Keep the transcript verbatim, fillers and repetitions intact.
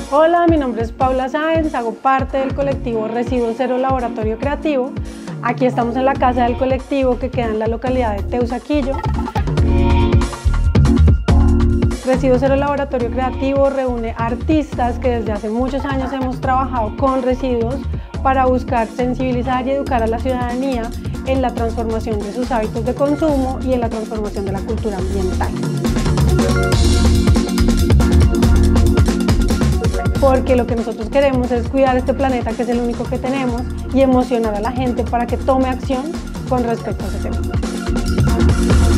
Hola, mi nombre es Paula Sáenz, hago parte del colectivo Residuos Cero Laboratorio Creativo. Aquí estamos en la casa del colectivo que queda en la localidad de Teusaquillo. Residuos Cero Laboratorio Creativo reúne artistas que desde hace muchos años hemos trabajado con residuos para buscar sensibilizar y educar a la ciudadanía en la transformación de sus hábitos de consumo y en la transformación de la cultura ambiental. Porque lo que nosotros queremos es cuidar este planeta, que es el único que tenemos, y emocionar a la gente para que tome acción con respecto a ese tema.